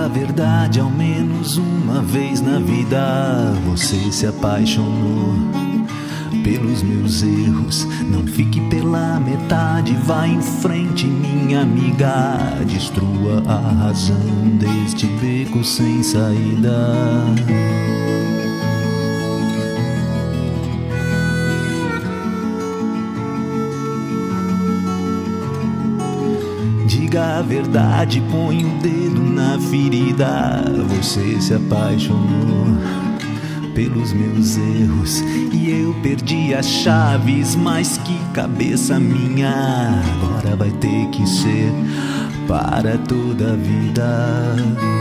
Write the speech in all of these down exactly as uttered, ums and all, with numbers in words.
a verdade, ao menos uma vez na vida você se apaixonou pelos meus erros. Não fique pela metade, vá em frente, minha amiga. Destrua a razão deste beco sem saída. Diga a verdade, põe o dedo na ferida. Você se apaixonou pelos meus erros e eu perdi as chaves, mas que cabeça minha. Agora vai ter que ser para toda a vida.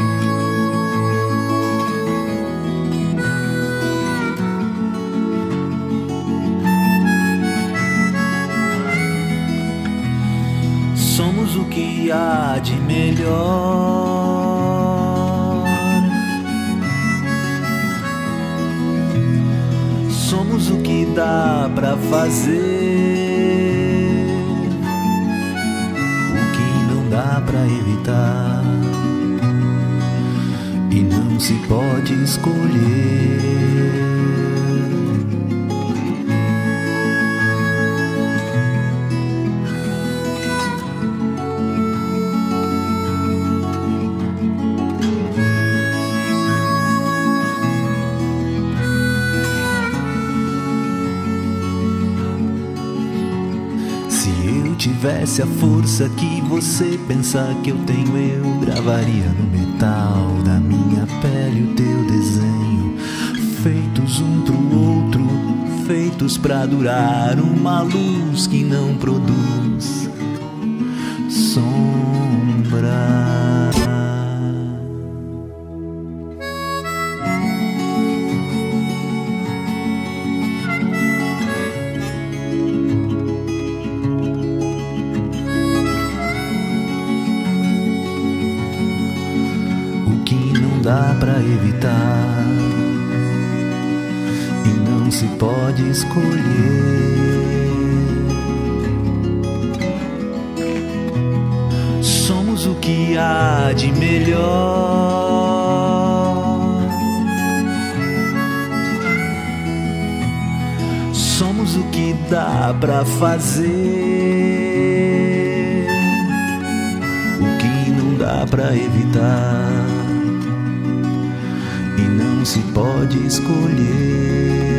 Somos o que há de melhor. Somos o que dá pra fazer, o que não dá pra evitar, e não se pode escolher. Se eu tivesse a força que você pensa que eu tenho, eu gravaria no metal da minha pele o teu desenho. Feitos um pro outro, feitos pra durar, uma luz que não produz sombra. Dá pra evitar e não se pode escolher. Somos o que há de melhor. Somos o que dá pra fazer, o que não dá pra evitar, e não se pode escolher.